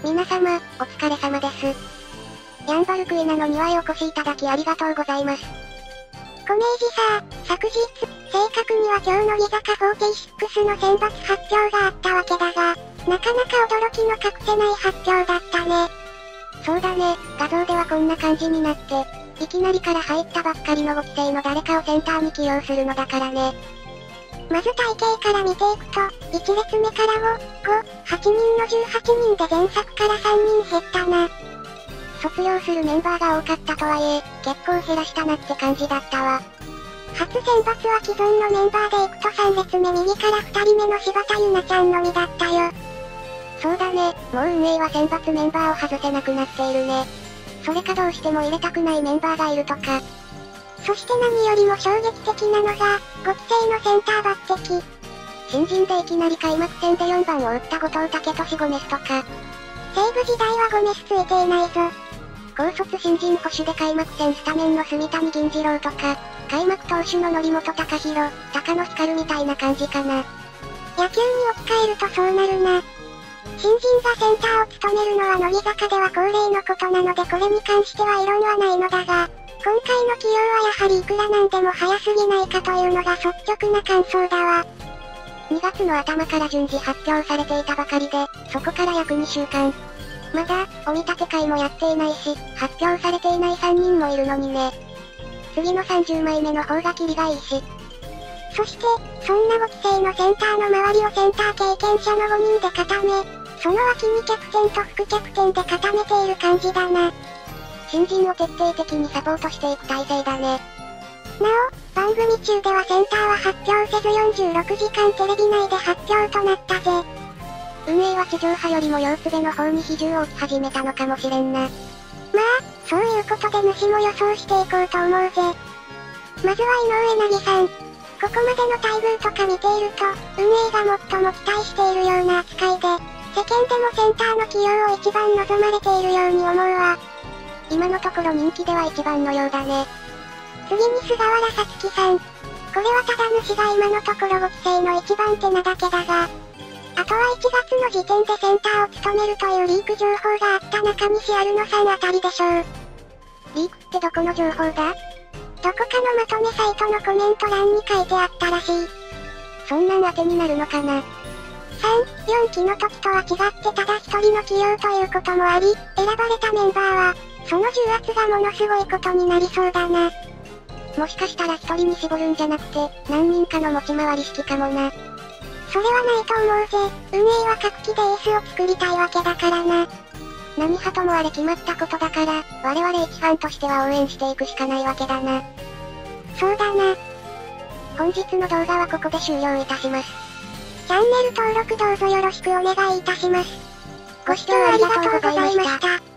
皆様、お疲れ様です。ヤンバルクイナの庭へお越しいただきありがとうございます。 コメージさ、昨日、正確には今日の乃木坂46の選抜発表があったわけだが、なかなか驚きの隠せない発表だったね。 そうだね、画像ではこんな感じになって、いきなりから入ったばっかりの5期生の誰かをセンターに起用するのだからね。 まず体型から見ていくと、1列目から8人の18人で前作から3人減ったな。 卒業するメンバーが多かったとはいえ、結構減らしたなって感じだったわ。 初選抜は既存のメンバーでいくと3列目右から2人目の柴田ゆなちゃんのみだったよ。 そうだね、もう運営は選抜メンバーを外せなくなっているね。それかどうしても入れたくないメンバーがいるとか。 そして何よりも衝撃的なのが、5期生のセンター抜擢。 新人でいきなり開幕戦で4番を打った後藤武俊ゴメスとか。 西武時代はゴメスついていないぞ。 高卒新人捕手で開幕戦スタメンの住谷銀次郎とか、開幕投手の則本昂弘、高野光みたいな感じかな。 野球に置き換えるとそうなるな。新人がセンターを務めるのは乃木坂では恒例のことなのでこれに関しては異論はないのだが、今回の起用はやはりいくらなんでも早すぎないかというのが率直な感想だわ。 2月の頭から順次発表されていたばかりで、そこから約2週間。まだ、お見立て会もやっていないし、発表されていない3人もいるのにね。次の30枚目の方がキリがいいし。 そして、そんな5期生のセンターの周りをセンター経験者の5人で固め、その脇にキャプテンと副キャプテンで固めている感じだな。 新人を徹底的にサポートしていく体制だね。 なお、番組中ではセンターは発表せず46時間テレビ内で発表となったぜ。 運営は地上波よりも四つ部の方に比重を置き始めたのかもしれんな。 まあ、そういうことで主も予想していこうと思うぜ。まずは井上凪さん。ここまでの待遇とか見ていると、運営が最も期待しているような扱いで、世間でもセンターの起用を一番望まれているように思うわ。 今のところ人気では一番のようだね。 次に菅原さつきさん。これはただ主が今のところ5期生の一番手なだけだが、あとは1月の時点でセンターを務めるというリーク情報があった中西アルノさんあたりでしょう。 リークってどこの情報だ？ どこかのまとめサイトのコメント欄に書いてあったらしい。 そんなん当てになるのかな？ 3、4期の時とは違ってただ一人の起用ということもあり、選ばれたメンバーは、その重圧がものすごいことになりそうだな。 もしかしたら一人に絞るんじゃなくて、何人かの持ち回り式かもな。 それはないと思うぜ。運営は各期でエースを作りたいわけだからな。 何派ともあれ決まったことだから、我々一ファンとしては応援していくしかないわけだな。 そうだな。 本日の動画はここで終了いたします。 チャンネル登録どうぞよろしくお願いいたします。 ご視聴ありがとうございました。